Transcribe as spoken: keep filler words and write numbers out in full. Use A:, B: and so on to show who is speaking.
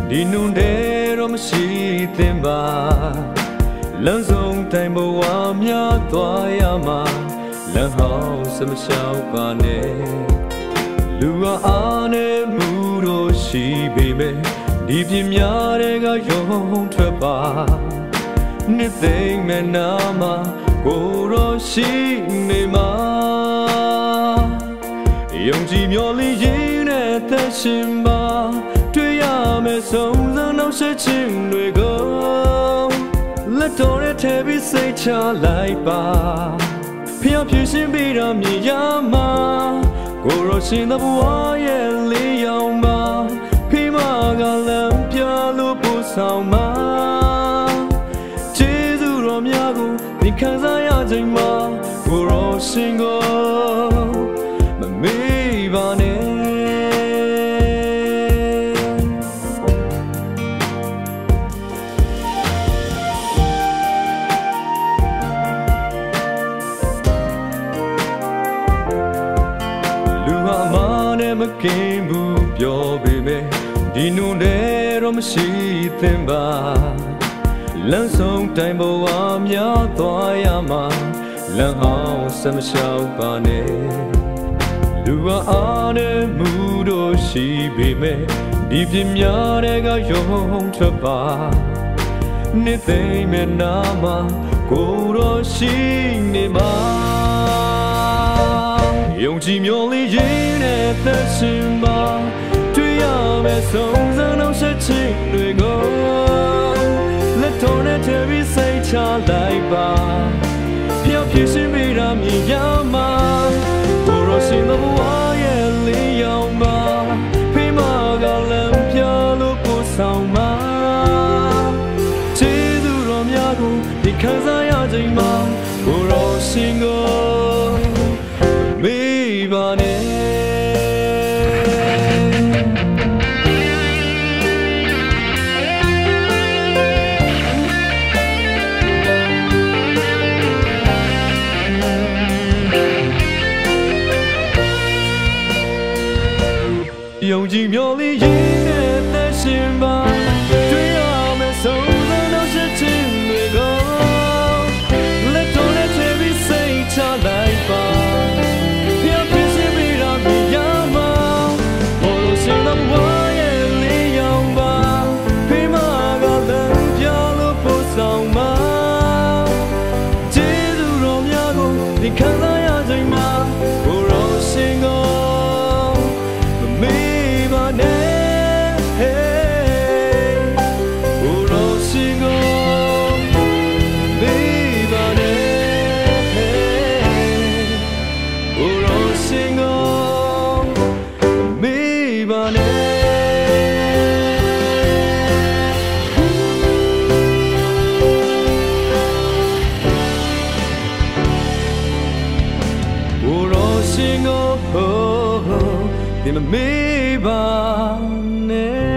A: ဒီနုန်တဲ့တော့မရှိသင်ပါလမ်းဆုံးတိုင်ဘဝများသွားရမှာလမ်းဟောင်းစမလျှောက်ပါနဲ့လူအားအားနဲ့မှုတို့ရှိပေမဲ့ဒီပြင်းများတဲ့ကယုံထွက်ပါနှစ်သိမ့်မဲ့နာမှာကိုရောရှိနေမှာယုံကြည်မျှော်လင့်ရင်းနဲ့သက်ရှင်ပါတွေ့ရမယ်ဆုံးစံနောက်ဆက်ခြင်းတွေကိုလက်တော်နဲ့ထည့်ပြီးစိတ်ချလိုက်ပါဖျော်ဖြေရှင်ပြီးတော့မြင်ရမှာကိုရောရှင်တဲ့ဘဝရဲ့လေးယောင်မှာဖိမကလမ်းပြလို့ပို့ဆောင်မှာကျေးဇူးတော်များကိုဒီခံစားရချိန်မှာကိုရောရှင်ကိုမမေ့ပါနဲ့မကင်းဘူးပြောပေမဲ့ဒီနုန်တဲ့တော့မရှိသင်ပါလမ်းဆုံးတိုင်ဘဝများသွားရမှာလမ်းဟောင်းစမလျှောက်ပါနဲ့လူအားအားနဲ့မှုတို့ရှိပေမဲ့ဒီပြင်းများတဲ့ကယုံထွက်ပါနှစ်သိမ့်မဲ့နာမှာကိုတော့ရှိနေမှာယုံကြည်မျှော်လင့်ရင်းနဲ့သက်ရှင်ပါတွေ့ရမယ်ဆုံးစံနောက်ဆက်ခြင်းတွေကိုလက်တော်နဲ့ထည့်ပြီးစိတ်ချလိုက်ပါဖျော်ဖြေရှင်ပြီးတာမြင်ရမှာကိုရောရှင်တဲ့ဘဝရဲ့လေးယောင်မှာဖိမကလမ်းပြလို့ပို့ဆောင်မှာကျေးဇူးတော်များကိုဒီခံစားရချိန်မှာကိုရောရှင်ကိုမေ့ပါနဲ့ယုံကြည်မျှော်လင့်ရင်းနဲ့သက်ရှင်ပါတွေ့ရမယ်ဆုံးစံနောက်ဆက်ခြင်းတွေကိုလက်တော်နဲ့ချပြီးစိတ်ချလိုက်ပါခံစားရချိန်မှာကိုရောရှင်ကိုမမေ့ပါနဲ့ကိုရောရှင်ကိုမမေ့ပါနဲ့ကိုရောရှင်ကိုမမေ့ပါနဲ့ရှင်ကိုဒီမမေ့ပါနဲ့